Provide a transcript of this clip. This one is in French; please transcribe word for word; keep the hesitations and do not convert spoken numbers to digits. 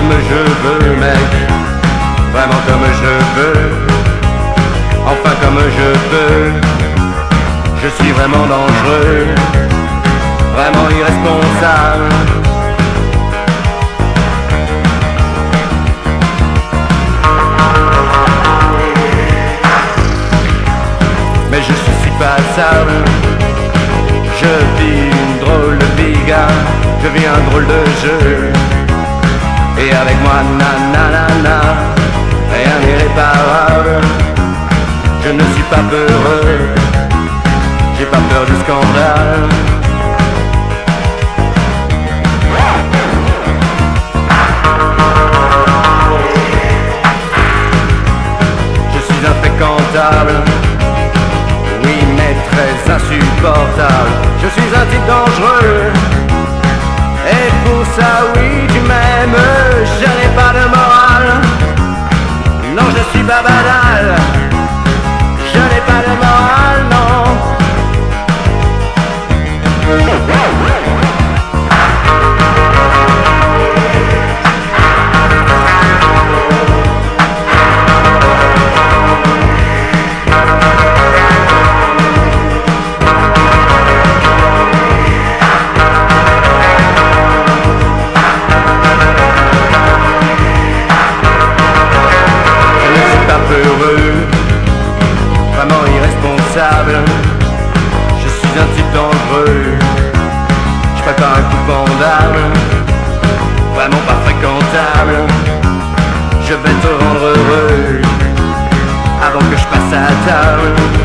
comme je veux, mec, vraiment comme je veux, enfin comme je peux. Je suis vraiment dangereux, vraiment irresponsable. Mais je suis si passable, je vis une drôle de vie, gars, je vis un drôle de jeu. Et avec moi, nanana, rien n'irréparable. Je ne suis pas peureux, j'ai pas peur du scandale. Je suis infréquentable, oui mais très insupportable. Je suis un type dangereux, et pour ça oui tu m'aimes. Je n'ai pas de morale, non je suis pas banal. Je n'ai pas de morale, non. Vraiment irresponsable, je suis un type dangereux, je prépare un coup pendable, vraiment pas fréquentable. Je vais te rendre heureux avant que je passe à table.